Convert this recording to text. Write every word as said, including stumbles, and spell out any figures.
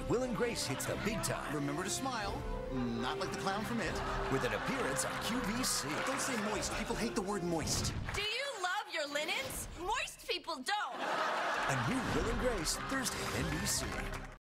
Will and Grace hits the big time. Remember to smile. Not like the clown from It. With an appearance on Q V C. Don't say moist. People hate the word moist. Do you love your linens? Moist people don't. A new Will and Grace, Thursday at N B C.